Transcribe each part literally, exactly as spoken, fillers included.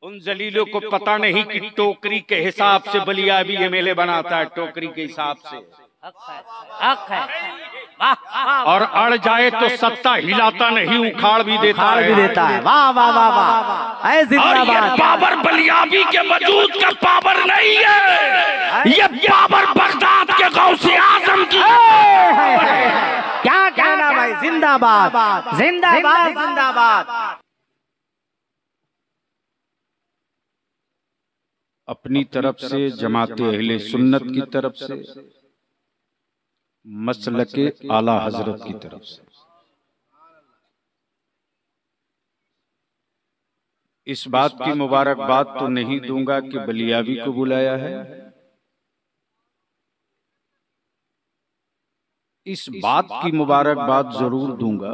उन जलीलों को पता नहीं कि टोकरी के हिसाब से बलियाबी एमएलए बनाता है, टोकरी के हिसाब से। हक है, और अड़ जाए तो सत्ता हिलाता नहीं, उखाड़ भी देता है, भी देता है। वाह वाह वाह वाह, ऐ जिंदाबाद। पावर बलियाबी के वजूद का पावर नहीं है, ये पावर बगदाद के गौसे आजम की। क्या कहना भाई, जिंदाबाद जिंदाबाद जिंदाबाद। अपनी तरफ से जमाते अहले सुन्नत की तरफ से, मसलके आला हजरत की तरफ से इस बात की मुबारकबाद तो नहीं दूंगा कि बलियाबी को बुलाया है, इस बात की मुबारकबाद जरूर दूंगा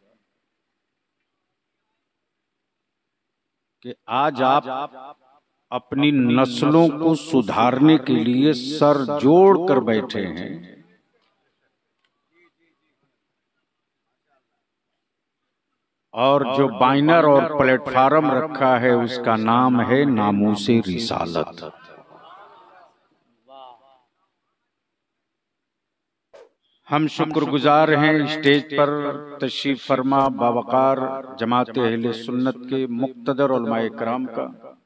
कि आज आप अपनी नस्लों को सुधारने के लिए सर जोड़ कर बैठे हैं। और जो बैनर और प्लेटफार्म रखा है उसका नाम है नामूसे रिसालत। हम शुक्रगुजार हैं स्टेज पर तशरीफ फरमा बावकार जमात अहले सुन्नत के मुक्तदर उलमाए कराम का,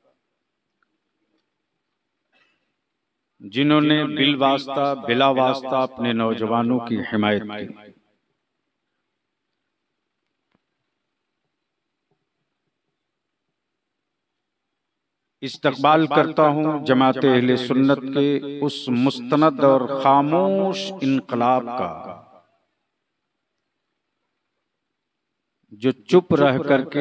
जिन्होंने बिल वास्ता बिला वास्ता अपने नौजवानों की हिमायत की। इस्तकबाल करता हूँ जमात अहले सुन्नत के उस मुस्तनद और खामोश इनकलाब का जो चुप रह करके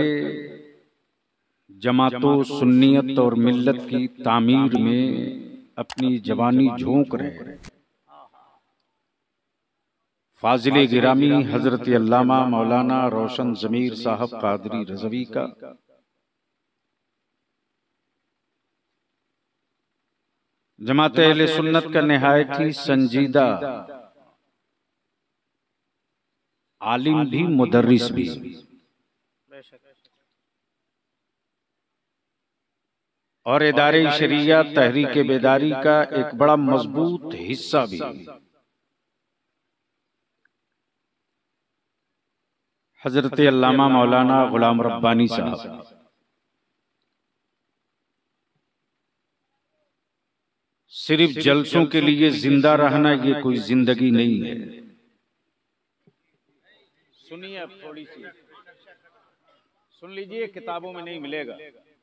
जमातों सुन्नियत और मिल्लत की तामीर में अपनी जवानी झोंक रहे हैं। फाजिले गिरामी हजरत अल्लामा मौलाना रोशन जमीर साहब कादरी रज़वी का जमात अहले सुन्नत का निहायत ही संजीदा आलिम भी मुदर्रिस भी, और इदारे शरिया तहरीक बेदारी का एक बड़ा मजबूत हिस्सा भी हजरत अल्लामा मौलाना गुलाम रब्बानी साहब। सिर्फ जलसों के लिए जिंदा रहना ये कोई जिंदगी नहीं है। सुनिए अब थोड़ी सी सुन लीजिए, किताबों में नहीं मिलेगा।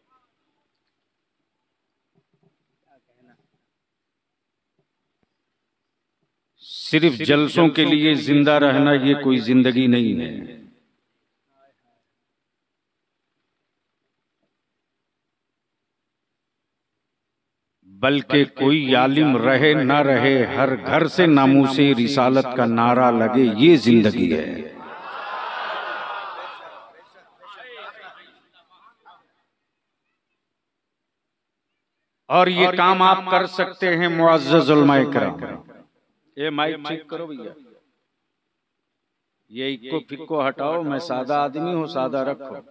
सिर्फ जलसों के लिए जिंदा रहना ये कोई जिंदगी नहीं है। बल्कि कोई आलिम रहे न रहे, हर घर से नामूसे रिसालत का नारा लगे, ये जिंदगी है। और ये काम आप कर सकते हैं मुअज़्ज़ज़ उलमाए किराम। ये माइक ठीक करो भैया, ये इक्को फिक्को हटाओ, मैं सादा आदमी हूं, सादा रखो।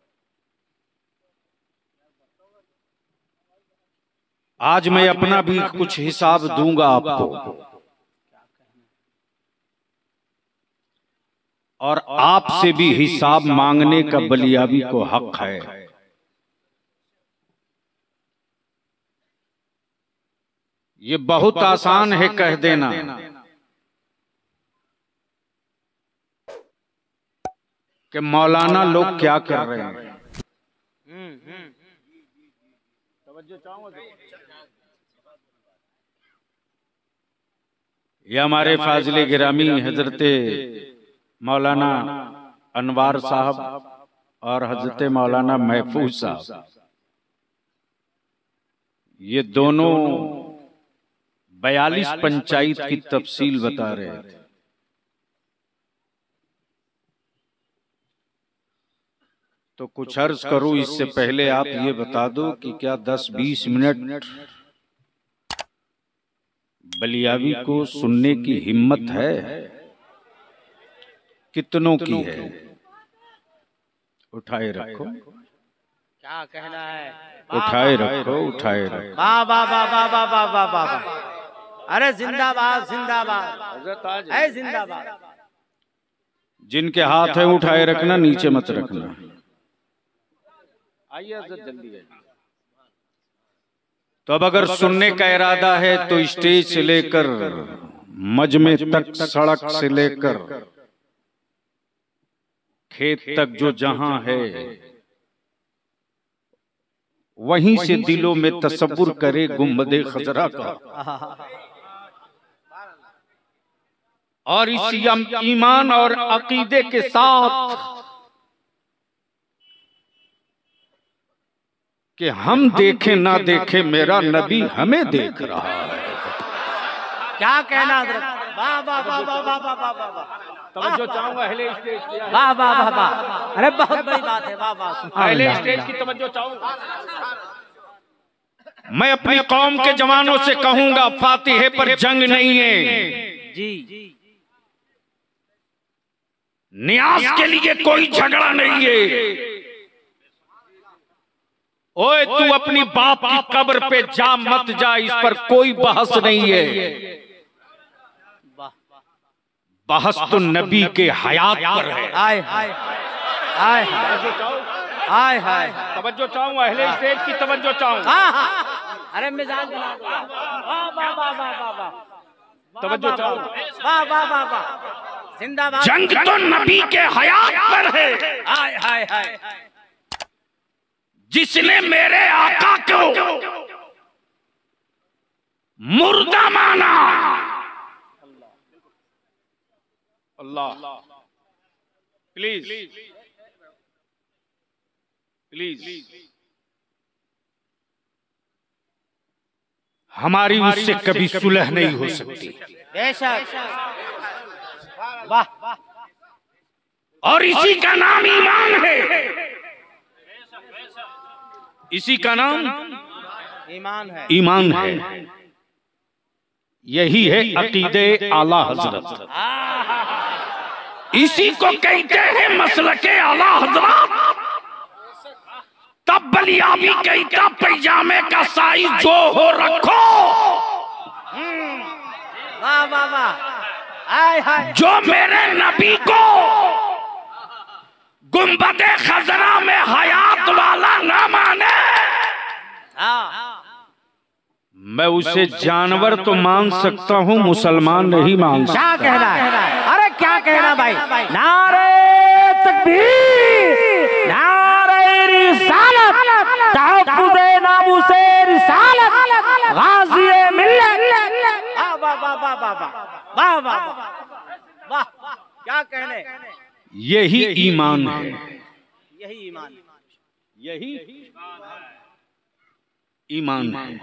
आज मैं अपना भी कुछ हिसाब दूंगा आपको, और आपसे भी हिसाब मांगने का बलियाबी को हक है। ये बहुत आसान है कह देना कि मौलाना लोग क्या कर रहे हैं। ये हमारे फाजिले गिरामी हजरत मौलाना अनवार साहब और हजरत मौलाना महफूज साहब, ये दोनों बयालीस पंचायत की तफसील बता रहे थे। तो कुछ अर्ज करूं इससे पहले आप ये बता दो कि क्या दस बीस मिनट बलियाबी को सुनने की हिम्मत है? कितनों की है? उठाए रखो। क्या कहना है? उठाए रखो, उठाए रखो। वाह वाह वाह वाह वाह वाह वाह वाह वाह। अरे जिंदाबाद जिंदाबाद है, जिंदाबाद। जिनके हाथ है उठाए रखना, नीचे मत रखना। आइए जल्दी। तो अब अगर सुनने का इरादा है तो स्टेज से लेकर मजमे तक, सड़क से लेकर खेत तक, जो जहां है वहीं से दिलों में तसव्वुर करे गुंबदे खजरा का, और इसी ईमान और अकीदे के साथ कि हम देखें ना देखें, मेरा नबी हमें देख रहा है। क्या कहना? वाह वाह वाह वाह वाह वाह वाह वाह। तवज्जो चाहूंगा अहले स्टेज की। वाह वाह वाह वाह। अरे बहुत बड़ी बात है। वाह वाह। अहले स्टेज की तवज्जो चाहूंगा। मैं अपनी कौम के जवानों से कहूंगा, फातिहे पर जंग नहीं है जी। नियाज के लिए कोई झगड़ा नहीं है। ओए तू अपनी बाप की कब्र पे जा मत जा, इस पर कोई बहस नहीं है। बहस तो नबी के हयात पर है। आय हाय आय हाय हाय। तवज्जो चाहूं, अहले स्टेज की तवज्जो चाहूं। हाँ हाँ। अरे मिजाज बना दो। वाह वाह वाह वाह वाह वाह। तवज्जो चाहूं। वाह वाह वाह वाह। जिंदाबाद। जंग तो नबी के हयात पर है। हाय हाय हाय। जिसने मेरे आका को मुर्दा माना, अल्लाह प्लीज प्लीज हमारी उससे कभी सुलह नहीं हो सकती। बेशक। वाह। और इसी का नाम ईमान है। इसी का नाम ईमान है। ईमान है। यही है अकीदे आला हजरत। इसी को कहते हैं मसलके आला हजरत। तब बलियाबी कहता पैजामे का साइज जो हो रखो। वाह वाह वाह। आय हाय। जो मेरे नबी को गुंबदे खजरा में हयात वाला ना माने, मैं उसे जानवर तो मान सकता हूँ, मुसलमान नहीं मान सकता। क्या कहना है? अरे क्या कहना भाई? नारे तकबीर, नारे रिसालत, तहफ्फुज़े नामूसे रिसालत, गाज़िए मिल्लत। वाह वाह वाह वाह वाह वाह वाह वाह। क्या कहने? यही ईमान है। यही ईमान, यही ईमान है।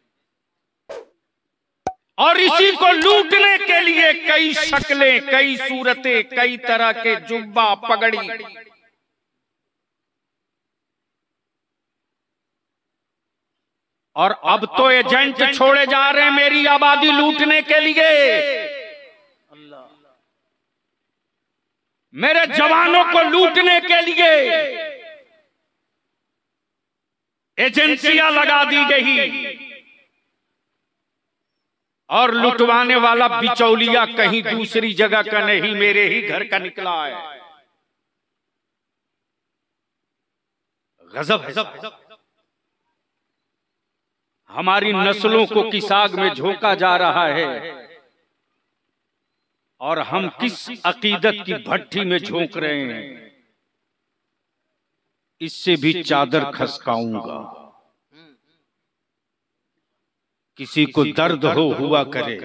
और इसी को लूटने के लिए कई शक्लें, कई सूरतें, कई तरह के जुब्बा, पगड़ी, और अब तो एजेंट छोड़े जा रहे हैं मेरी आबादी लूटने के लिए। मेरे जवानों को लूटने के लिए एजेंसियां लगा दी गई, और लुटवाने वाला बिचौलिया कहीं दूसरी जगह का नहीं, मेरे ही घर का निकला है। गजब है। हमारी नस्लों को किस आग में झोंका जा रहा है, और हम किस अकीदत की भट्टी में झोंक रहे हैं। इससे भी चादर खसकाऊंगा। किसी को दर्द हो हुआ करे,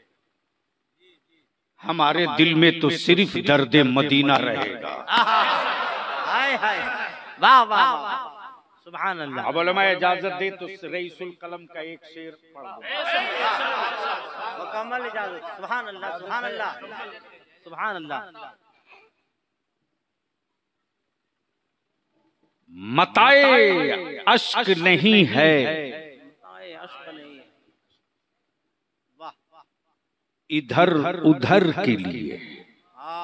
हमारे दिल में तो सिर्फ दर्द मदीना रहेगा। हाय हाय। वाह वाह वाह। सुभान अल्लाह। अब उलमा इजाजत दे तो रईसुल कलम का एक शेर पढ़ दो। मुकम्मल इजाजत। सुभान अल्लाह सुभान अल्लाह सुभान अल्लाह। मताए अश्क नहीं है, इधर उधर के लिए।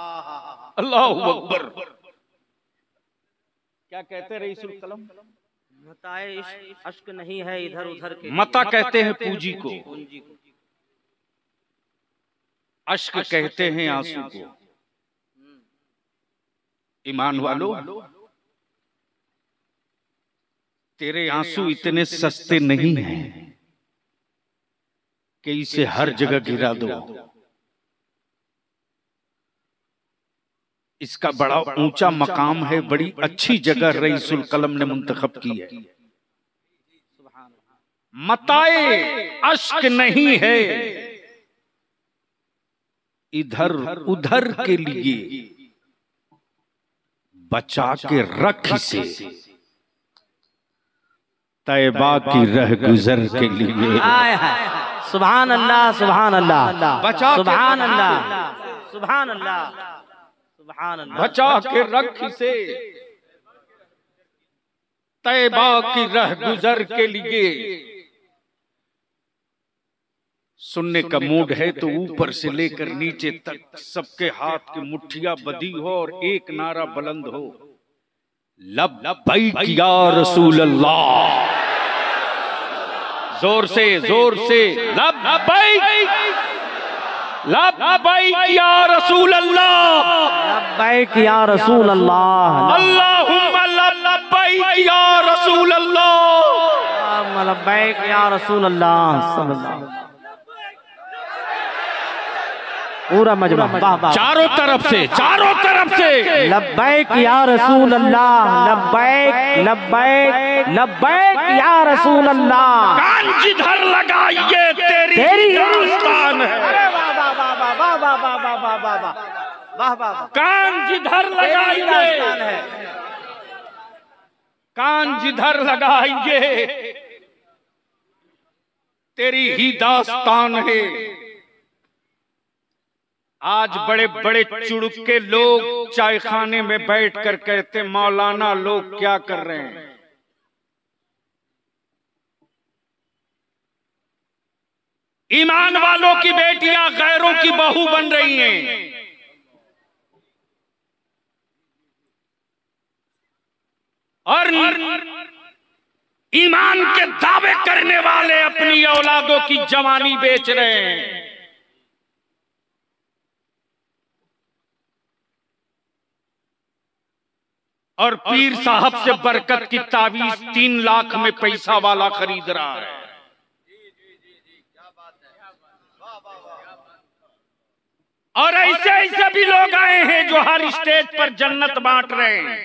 अल्लाह अकबर। क्या कहते रईसुल कलम? मताए इश्क अश्क नहीं है इधर उधर के, मता कहते हैं पूंजी को, अश्क कहते हैं आंसू को। ईमान वालों, तेरे आंसू इतने सस्ते नहीं हैं कि इसे हर जगह गिरा दो। इसका बड़ा ऊंचा मकाम है, बड़ी अच्छी जगह रईसुल कलम ने मुंतखब की है। मताए अश्क नहीं है इधर उधर के लिए, बचा के रख इसे तैबा की रह गुजर के लिए। सुभान अल्लाह, सुभान अल्लाह, बचा सुभान अल्लाह, सुभान अल्लाह, सुभान अल्लाह। बचा के रख इसे तैबा की रह गुजर के लिए। सुनने का मूड है तो ऊपर से लेकर नीचे तक सबके हाथ की मुट्ठियां बधी हो और एक नारा बुलंद हो, लब्बैक या रसूल अल्लाह। जोर से जोर से लब्बैक, लब्बैक या रसूल अल्लाह, लब्बैक या रसूल अल्लाह, अल्लाहुम्मा लब्बैक या रसूल अल्लाह, लब्बैक या रसूल अल्लाह। पूरा मजमा वाह वाह, चारों तरफ से, चारों तरफ से लब्बैक या रसूल अल्लाह, लब्बैक लब्बैक लब्बैक या रसूल अल्लाह। कान जिधर लगाइए तेरी तेरी दास्तान है। अरे वाह वाह वाह वाह वाह वाह वाह वाह वाह वाह वाह वाह वाह। कान जिधर लगाइए, कान जिधर लगाइए तेरी ही दास्तान है। आज बड़े बड़े चुड़के लोग चाय खाने में बैठकर कहते मौलाना लोग क्या कर रहे हैं। ईमान वालों की बेटियां गैरों की बहू बन रही हैं। और ईमान के दावे करने वाले अपनी औलादों की जवानी बेच रहे हैं। और पीर साहब से बरकत की तावीज तीन लाख में पैसा वाला खरीद रहा है। और ऐसे ऐसे भी लोग आए हैं जो हर स्टेज पर जन्नत बांट रहे हैं।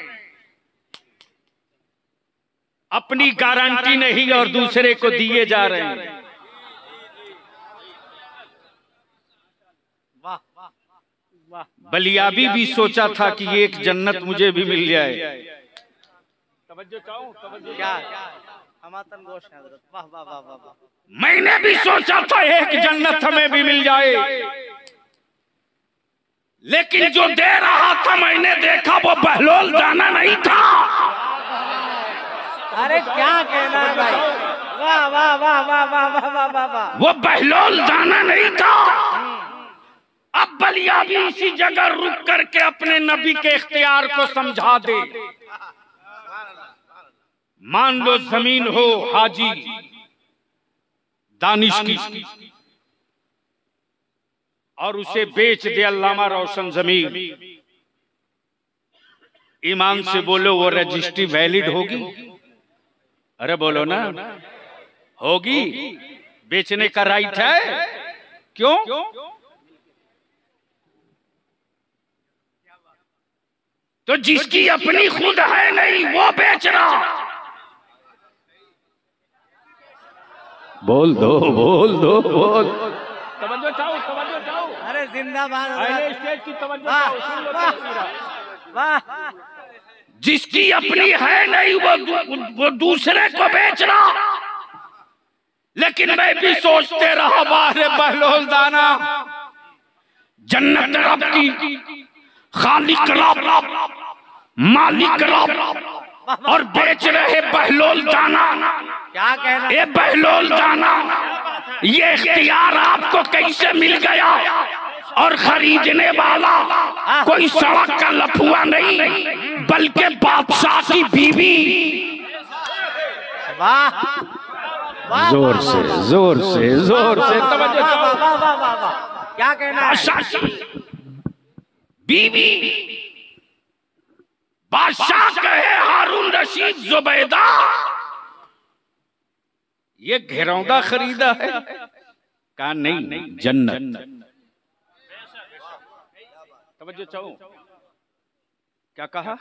अपनी गारंटी नहीं और दूसरे को दिए जा रहे हैं। बलियाबी भी सोचा था कि एक जन्नत मुझे भी मिल जाए। तवज्जो चाहूं, तवज्जो क्या? हमातन गोश है हज़रत। वाह वाह वाह वाह। मैंने भी सोचा था एक जन्नत हमें भी मिल जाए, लेकिन जो दे रहा था मैंने देखा वो बहलोल दाना नहीं था। अरे क्या कहना है भाई, वाह वाह वाह वाह वाह वाह वाह वाह। वो बहलोल दाना नहीं था। अब बलिया भी इसी जगह रुक करके अपने नबी के इख्तियार को समझा दे। मान लो जमीन हो हाजी दानिश की और उसे बेच दे अल्लामा रोशन जमीन। ईमान से बोलो वो रजिस्ट्री वैलिड होगी? अरे बोलो ना, होगी। बेचने का राइट है। क्यों? तो जिसकी अपनी खुद है नहीं वो बेच रहा। बोल दो बोल दो बोल। तवज्जो चाहो, तवज्जो चाहो। अरे जिंदाबाद। अरे स्टेज की तवज्जो चाहो, सुन लो पूरा। वाह। जिसकी अपनी है नहीं वो वो दूसरे को बेच रहा। लेकिन मैं भी सोचते रहा बाहर बहलोल दाना, जन्नत रब की, खालिक रब, मालिक रब, और बेच रहे बहलोल दाना। क्या कहना? ये बहलोल दाना, ये इख्तियार आपको कैसे मिल गया? और खरीदने वाला कोई सड़क का लफुआ नहीं, बल्कि बादशाह की बीवी। वाह, जोर से जोर से जोर से तवज्जो वाह, वाह, वाह, वाह, वाह। क्या कहना है? बादशाह बीवी बादशाह कहे हारून रशीद जुबैदा ये घिरौंदा खरीदा है? कहा नहीं, जन्नत। तवज्जो चाहो, क्या कहा?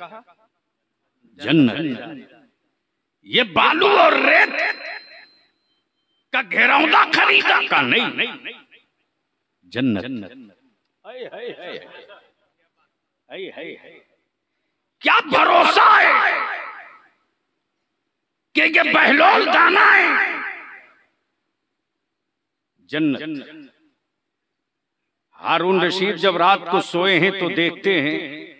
जन्नत। ये बालू और रेत का घिरौंदा खरीदा? का नहीं, जन्नत। क्या भरोसा है कि ये बहलोल दाना है? जन्नत। हारून रशीद जब रात को सोए हैं तो देखते हैं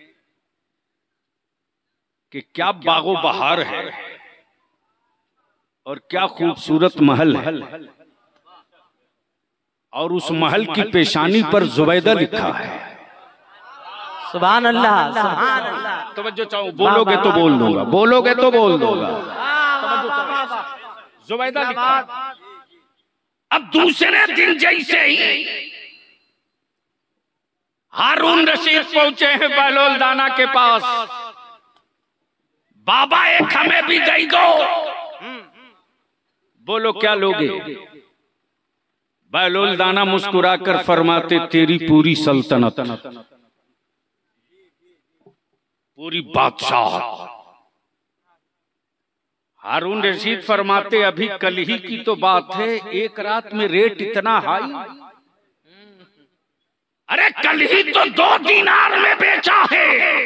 कि क्या बागो बहार है और क्या खूबसूरत महल है, और उस महल की पेशानी पर जुबैदा लिखा है। सुभान अल्लाह, सुभान अल्लाह। तवज्जो चाहो, बोलोगे तो बोल दूंगा, बोलोगे तो बोल दूंगा। जुबैदा लिखा। अब दूसरे दिन जैसे ही हारून रशीद पहुंचे हैं बहलोल दाना के पास, बाबा एक हमें भी दे दो। बोलो क्या लोगे? बहलोल दाना मुस्कुराकर फरमाते तेरी पूरी सल्तनत, पूरी बादशाह। हारून रशीद फरमाते अभी कल ही की तो बात है, एक रात में रेट इतना हाई। अरे कल ही तो दो दीनार में बेचा है,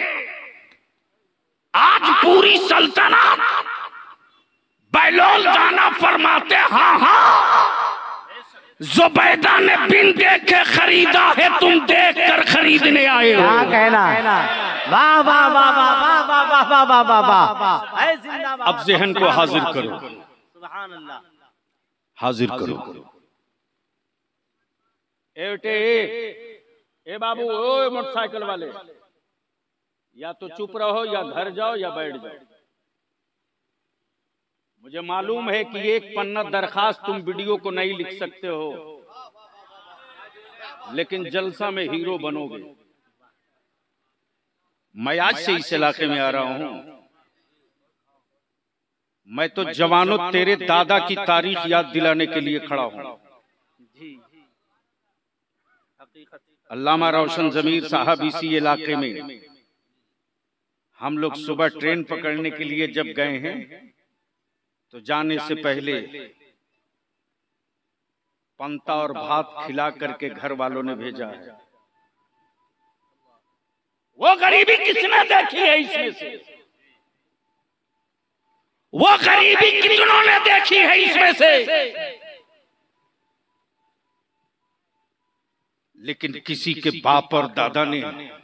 आज पूरी सल्तनत। बहलोल दाना फरमाते हाँ हाँ, जुबैदा ने बिन देखे खरीदा है, तुम देख कर खरीदने आए हो। क्या कहना है? वाह वाह वाह वाह वाह वाह वाह वाह वाह वाह वाह। ऐ जिंदाबाद। अब जहन को हाजिर करो, सुभान अल्लाह, हाजिर करो। ए बेटे, ए बाबू, ओ मोटरसाइकिल वाले, या तो चुप रहो या घर जाओ या बैठ जाओ। मुझे मालूम है कि एक पन्ना दरखास्त तुम वीडियो को नहीं लिख सकते हो, लेकिन जलसा में हीरो बनोगे। मैं आज से इस इलाके में आ रहा हूं, मैं तो जवानों तेरे दादा की तारीख याद दिलाने के लिए खड़ा हूं। अल्लामा रोशन जमीर साहब इसी इलाके में हम लोग सुबह ट्रेन पकड़ने के लिए जब गए हैं तो जाने से पहले पंता और भात खिला करके घर वालों ने भेजा है। वो गरीबी किसने देखी है इसमें से? वो गरीबी कितनों ने देखी है इसमें से? लेकिन किसी के बाप और दादा ने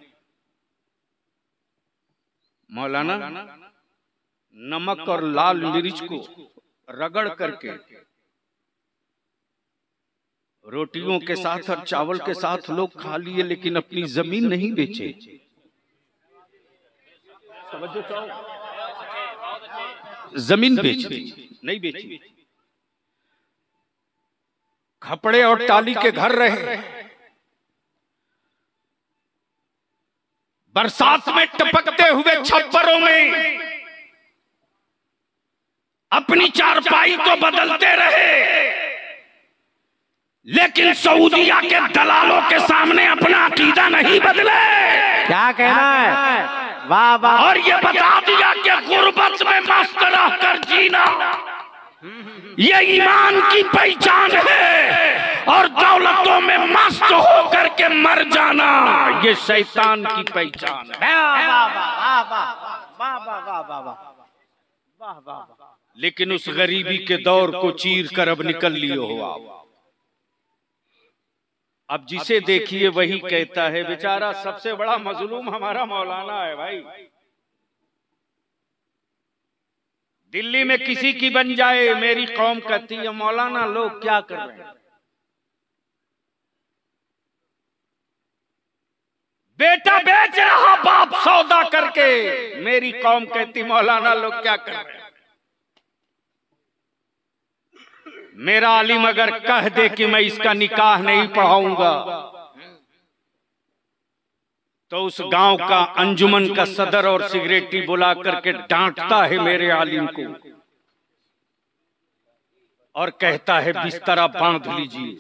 मौलाना नमक और लाल मिर्च को रगड़ करके रोटियों के साथ और चावल के साथ लोग खा लिए, लेकिन अपनी जमीन नहीं बेचे। जमीन बेच दी, नहीं बेची। खपड़े और टाली के घर रहे, बरसात में टपकते हुए छप्परों में अपनी चारपाई को बदलते रहे, लेकिन सऊदिया के दलालों के सामने अपना अकीदा नहीं बदले। क्या कहना है? वाह वाह। और ये बता दिया कि गुर्बत में मस्त रहकर जीना ये ईमान की पहचान है, और दौलतों में मस्त होकर के मर जाना ये शैतान की पहचान है। लेकिन उस गरीबी के दौर को चीर कर अब निकल लिए हो आप। अब जिसे देखिए वही कहता है बेचारा सबसे बड़ा मजलूम हमारा मौलाना है भाई। दिल्ली में किसी की बन जाए मेरी कौम कहती है मौलाना लोग क्या कर रहे हैं। बेटा बेच रहा बाप सौदा करके, मेरी कौम कहती मौलाना लोग क्या कर रहे हैं। मेरा आलिम अगर कह दे कि मैं इसका निकाह नहीं पढ़ाऊंगा तो उस गांव का अंजुमन का सदर और सिगरेटी बुला करके डांटता है मेरे आलिम को और कहता है बिस्तरा बांध लीजिए।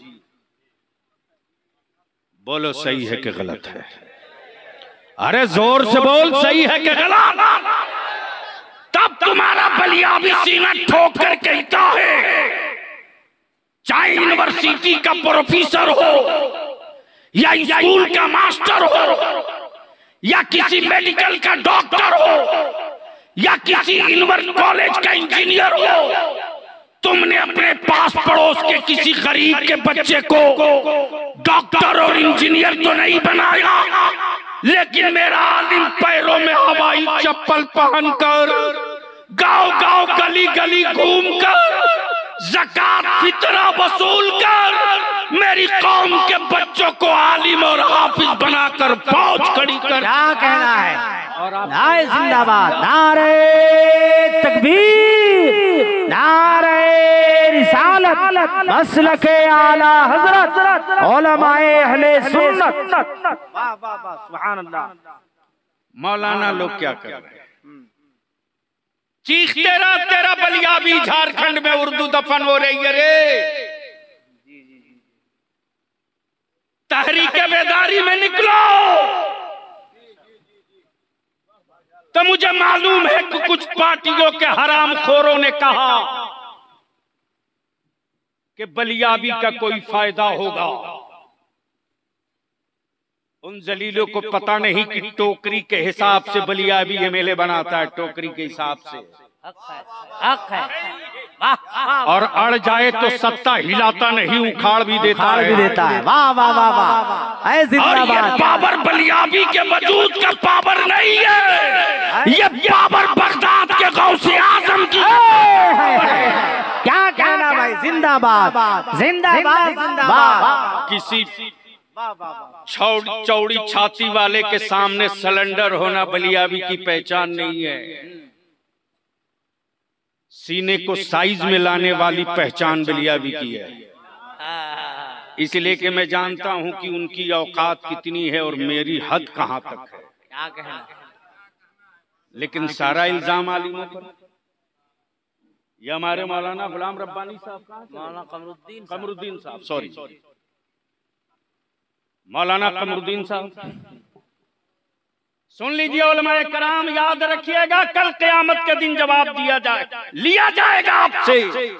बोलो सही है कि गलत है? अरे जोर से बोल, सही है कि गलत? तब तुम्हारा बलिया भी सीना ठोक कर कहता है, चाहे यूनिवर्सिटी का प्रोफेसर हो या स्कूल का मास्टर हो या किसी मेडिकल का डॉक्टर हो या किसी यूनिवर्सिटी कॉलेज का इंजीनियर हो, तुमने अपने पास पड़ोस के किसी गरीब के बच्चे को डॉक्टर और इंजीनियर तो नहीं बनाया, लेकिन मेरा आलिम पैरों में हवाई चप्पल पहनकर गांव गांव गली गली घूमकर ज़कात फितरा वसूल कर मेरी कौम के बच्चों को आलिम और हाफिज बनाकर फौज खड़ी कर। क्या कहना है? नारे जिंदाबाद, नारे तकबीर, नारे रिसालत, मसलके आला हजरत, उलमाए अहले सुन्नत। वाह वाह वाह, सुभान अल्लाह। मौलाना लोग क्या कर रहे हैं? चीखते रहा तेरा बलिया भी झारखंड में उर्दू दफन हो रही है रे। तहरीके बेदारी में निकलो। तो मुझे मालूम है कि कुछ पार्टियों के हराम खोरों ने कहा कि बलियाबी का कोई फायदा होगा। उन जलीलों को पता नहीं कि टोकरी के हिसाब से बलियाबी एमएलए बनाता है, टोकरी के हिसाब से। हक है। और अड़ जाए तो सत्ता हिलाता नहीं, उखाड़ भी देता है, भी देता है। वाह वाह वाह वाह, ऐ जिंदाबाद। पावर बलियाबी के वजूद का पावर नहीं है, ये पावर बगदाद के गौसे आजम की। क्या कहना भाई? जिंदाबाद जिंदाबाद जिंदाबाद। किसी चौड़ी छाती वाले के सामने सिलेंडर होना बलियाबी की पहचान नहीं है। सीने को साइज में लाने वाली पहचान बलियाबी की है। इसलिए कि मैं जानता हूं कि उनकी औकात कितनी है और मेरी हद कहां तक है। क्या कहना? लेकिन सारा इल्जाम आलिमों पर। ये हमारे मौलाना गुलाम रब्बानी साहब, मौलाना कमरुद्दीन कमरुद्दीन साहब, सॉरी मौलाना कमरुद्दीन साहब, सुन लीजिए उलमाए कराम, याद रखिएगा कल क़यामत के दिन जवाब दिया जाए लिया जाएगा आपसे।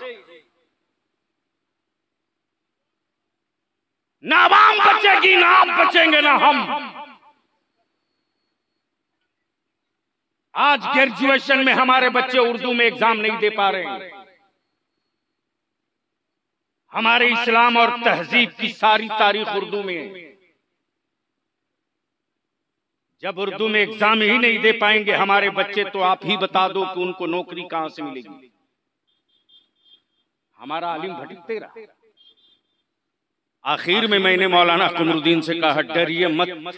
ना आवाम बचेगी, ना आप बचेंगे, ना हम। आज ग्रेजुएशन में हमारे बच्चे उर्दू में एग्जाम नहीं दे पा रहे हैं। हमारे इस्लाम और तहजीब की सारी तारीख उर्दू में है। जब उर्दू में एग्जाम ही नहीं दे पाएंगे हमारे बच्चे, तो आप ही बता दो कि उनको नौकरी कहां से मिलेगी। हमारा आलिम भटकते रहा। आखिर में मैंने मौलाना कमरुद्दीन से कहा, डरिए मत,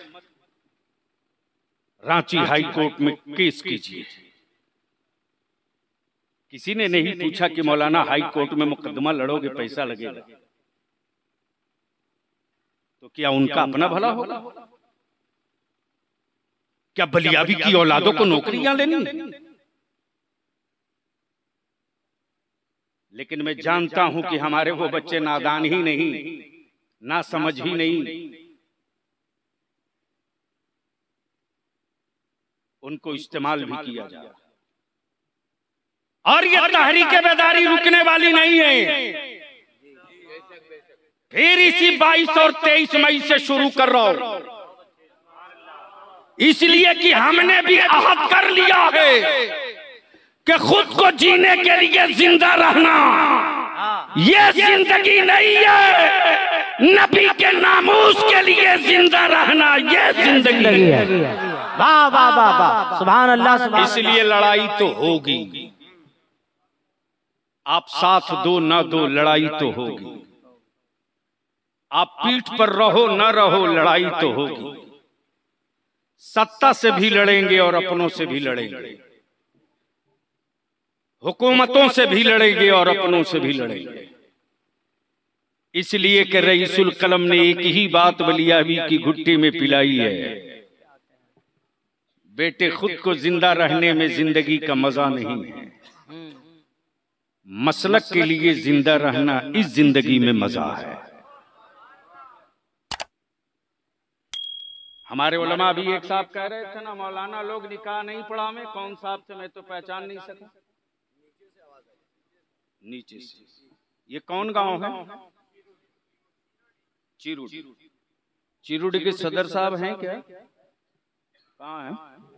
रांची हाई कोर्ट में केस कीजिए। किसी ने नहीं पूछा कि मौलाना हाई कोर्ट में मुकदमा लड़ोगे पैसा लगेगा, तो क्या उनका अपना भला होगा? क्या बलियाबी की औलादों को नौकरियां लेनी? लेकिन मैं जानता हूं कि हमारे वो बच्चे नादान ही नहीं, ना समझ ही नहीं, उनको इस्तेमाल भी किया जाए। और ये तहरीक बेदारी रुकने वाली नहीं है। फिर इसी बाईस और तेईस मई से शुरू कर रहा हूं, इसलिए कि हमने भी अहद कर लिया है कि खुद को जीने के लिए जिंदा रहना ये जिंदगी नहीं है, नबी के नामूस के लिए जिंदा रहना ये जिंदगी है। वाह वाह वाह वाह, सुभान अल्लाह सुभान। इसलिए लड़ाई तो होगी, आप साथ दो ना दो, लड़ाई तो होगी। आप पीठ पर रहो न रहो, लड़ाई तो होगी। सत्ता से भी लड़ेंगे और अपनों से भी लड़ेंगे, हुकूमतों से भी लड़ेंगे और अपनों से भी लड़ेंगे। इसलिए कि रईसुल कलम ने एक ही बात बलियाबी की घुट्टी में पिलाई है, बेटे खुद को जिंदा रहने में जिंदगी का मजा नहीं है, मसलक के लिए जिंदा रहना इस जिंदगी में मजा है। हमारे उलमा भी एक साहब कह रहे थे ना, मौलाना लोग निकाह नहीं पढ़ा में, कौन साहब थे मैं तो पहचान नहीं सका। नीचे से ये कौन गांव है? चिरुड। चिरुड के सदर साहब हैं क्या? कहाँ हैं?